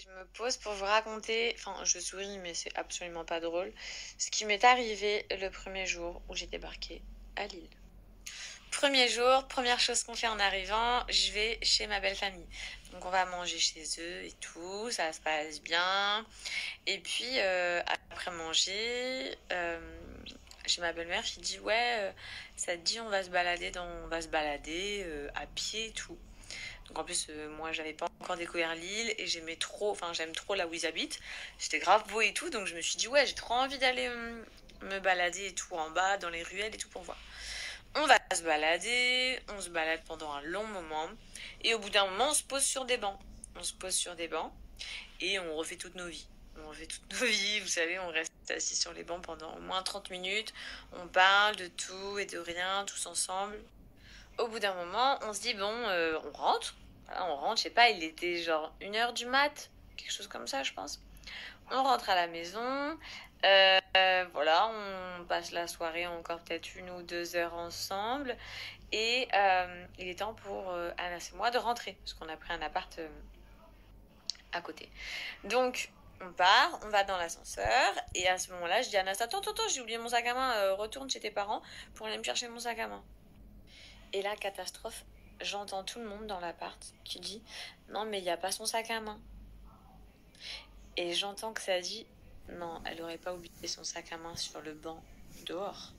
Je me pose pour vous raconter, enfin je souris mais c'est absolument pas drôle, ce qui m'est arrivé le premier jour où j'ai débarqué à Lille. Premier jour, première chose qu'on fait en arrivant, je vais chez ma belle famille. Donc on va manger chez eux et tout, ça se passe bien. Et puis après manger, j'ai ma belle-mère qui dit ouais, ça te dit on va se balader à pied et tout. Donc en plus, moi, j'avais pas encore découvert l'île et j'aime trop là où ils habitent. C'était grave beau et tout, donc je me suis dit, ouais, j'ai trop envie d'aller me balader et tout en bas, dans les ruelles et tout pour voir. On va se balader, on se balade pendant un long moment et au bout d'un moment, on se pose sur des bancs. On se pose sur des bancs et on refait toutes nos vies. On refait toutes nos vies, vous savez, on reste assis sur les bancs pendant au moins 30 minutes. On parle de tout et de rien, tous ensemble. Au bout d'un moment, on se dit, bon, on rentre. Voilà, on rentre, je sais pas, il était genre 1 heure du mat, quelque chose comme ça, je pense. On rentre à la maison. Voilà, on passe la soirée encore peut-être 1 ou 2 heures ensemble. Et il est temps pour Anas et moi de rentrer, parce qu'on a pris un appart à côté. Donc, on part, on va dans l'ascenseur. Et à ce moment-là, je dis à Anas, attends, j'ai oublié mon sac à main, retourne chez tes parents pour aller me chercher mon sac à main. Et là, catastrophe, j'entends tout le monde dans l'appart qui dit non, mais il n'y a pas son sac à main. Et j'entends que ça dit non, elle aurait pas oublié son sac à main sur le banc dehors.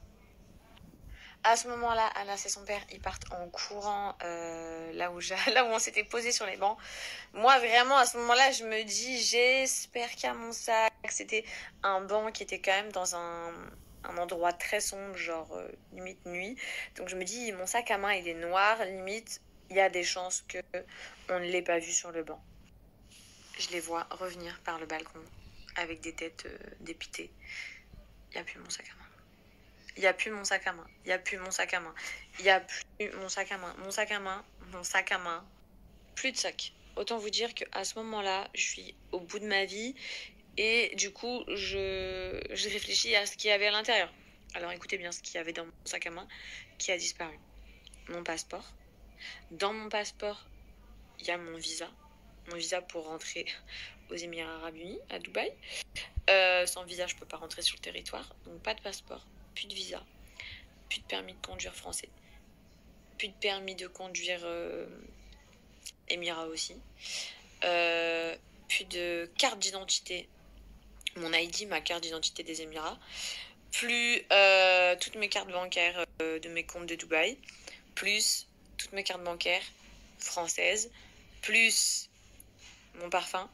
À ce moment-là, Anas et son père, ils partent en courant là où on s'était posé sur les bancs. Moi, vraiment, à ce moment-là, je me dis, j'espère qu'il y a mon sac. C'était un banc qui était quand même dans un endroit très sombre, genre limite nuit. Donc je me dis, mon sac à main, il est noir, limite, il y a des chances que on ne l'ait pas vu sur le banc. Je les vois revenir par le balcon avec des têtes dépitées. Il n'y a plus mon sac à main. Il n'y a plus mon sac à main. Il n'y a plus mon sac à main. Il n'y a plus mon sac à main. Mon sac à main. Mon sac à main. Plus de sac. Autant vous dire qu'à ce moment-là, je suis au bout de ma vie. Et du coup, je réfléchis à ce qu'il y avait à l'intérieur. Alors écoutez bien ce qu'il y avait dans mon sac à main qui a disparu. Mon passeport. Dans mon passeport, il y a mon visa. Mon visa pour rentrer aux Émirats Arabes Unis, à Dubaï. Sans visa, je ne peux pas rentrer sur le territoire. Donc pas de passeport, plus de visa, plus de permis de conduire français, plus de permis de conduire Émirats aussi. Plus de carte d'identité, mon ID, ma carte d'identité des Émirats. Plus toutes mes cartes bancaires de mes comptes de Dubaï. Plus toutes mes cartes bancaires françaises. Plus mon parfum.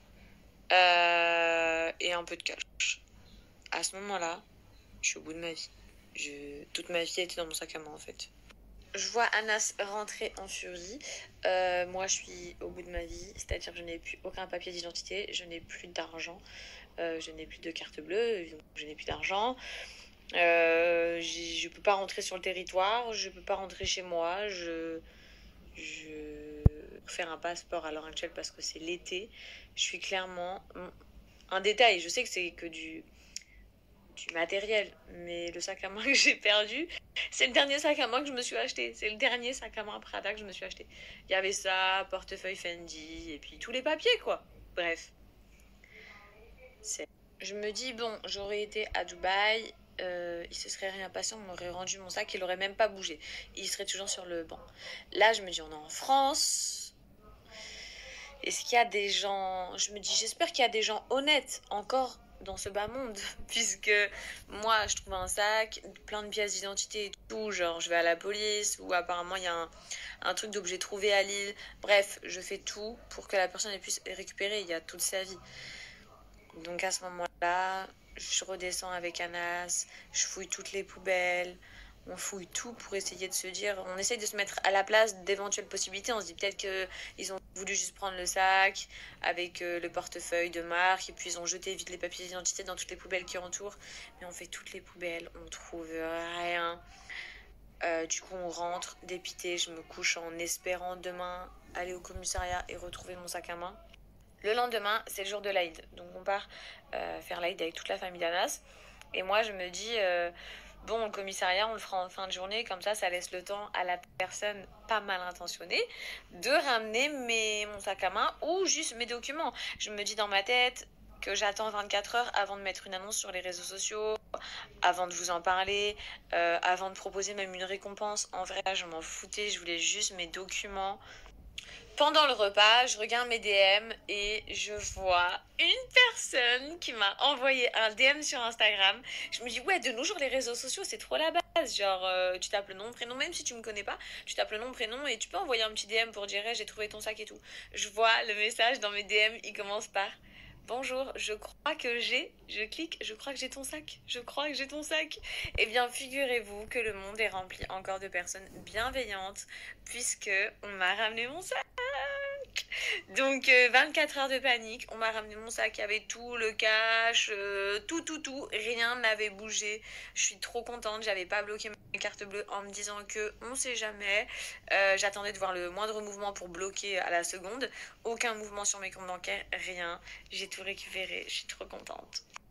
Et un peu de cash. À ce moment-là, je suis au bout de ma vie. Toute ma vie était dans mon sac à main en fait. Je vois Anas rentrer en furie. Moi, je suis au bout de ma vie, c'est-à-dire que je n'ai plus aucun papier d'identité, je n'ai plus d'argent, je n'ai plus de carte bleue, je n'ai plus d'argent. Je peux pas rentrer sur le territoire, je peux pas rentrer chez moi, je faire un passeport à l'heure actuelle parce que c'est l'été. Je suis clairement un détail. Je sais que c'est que du matériel, mais le sac à main que j'ai perdu, c'est le dernier sac à main que je me suis acheté. C'est le dernier sac à main Prada que je me suis acheté. Il y avait ça, portefeuille Fendi, et puis tous les papiers, quoi. Bref. Je me dis, bon, j'aurais été à Dubaï, il se serait rien passé, on m'aurait rendu mon sac, il aurait même pas bougé. Il serait toujours sur le banc. Là, je me dis, on est en France. Est-ce qu'il y a des gens... Je me dis, j'espère qu'il y a des gens honnêtes encore dans ce bas monde, puisque moi je trouve un sac, plein de pièces d'identité et tout, genre je vais à la police, ou apparemment il y a un truc d'objet trouvé à Lille, bref, je fais tout pour que la personne elle puisse récupérer, il y a toute sa vie. Donc à ce moment-là, je redescends avec Anas, je fouille toutes les poubelles, on fouille tout pour essayer de se dire, on essaye de se mettre à la place d'éventuelles possibilités. On se dit peut-être qu'ils ont voulu juste prendre le sac avec le portefeuille de marque et puis ils ont jeté vite les papiers d'identité dans toutes les poubelles qui entourent. Mais on fait toutes les poubelles, on trouve rien. Du coup, on rentre dépité, je me couche en espérant demain aller au commissariat et retrouver mon sac à main. Le lendemain, c'est le jour de l'Aïd. Donc on part faire l'Aïd avec toute la famille d'Anas. Et moi, je me dis, Bon, au commissariat, on le fera en fin de journée, comme ça laisse le temps à la personne pas mal intentionnée de ramener mon sac à main ou juste mes documents. Je me dis dans ma tête que j'attends 24 heures avant de mettre une annonce sur les réseaux sociaux, avant de vous en parler, avant de proposer même une récompense. En vrai, je m'en foutais, je voulais juste mes documents. Pendant le repas, je regarde mes DM et je vois une personne qui m'a envoyé un DM sur Instagram. Je me dis, ouais, de nos jours, les réseaux sociaux, c'est trop la base. Genre, tu tapes le nom, prénom, même si tu me connais pas, tu tapes le nom, prénom et tu peux envoyer un petit DM pour dire, hey, j'ai trouvé ton sac et tout. Je vois le message dans mes DM, il commence par bonjour, je crois que je clique, je crois que j'ai ton sac, je crois que j'ai ton sac. Eh bien, figurez-vous que le monde est rempli encore de personnes bienveillantes, puisque on m'a ramené mon sac. Donc 24 heures de panique, on m'a ramené mon sac, il y avait tout, le cash, tout, rien n'avait bougé. Je suis trop contente, j'avais pas bloqué ma carte bleue en me disant que on sait jamais. J'attendais de voir le moindre mouvement pour bloquer à la seconde. Aucun mouvement sur mes comptes bancaires, rien. J'ai tout récupéré, je suis trop contente.